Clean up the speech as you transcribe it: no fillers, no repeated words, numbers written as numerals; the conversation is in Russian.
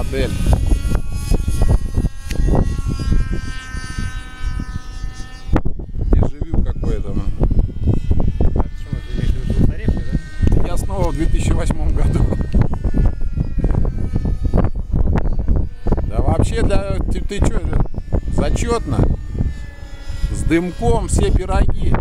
модель. Дежавю какое-то. А что, ты имеешь в виду устаревший, да? Я снова в 2008 году. Да вообще, ты что, зачетно. С дымком все пироги.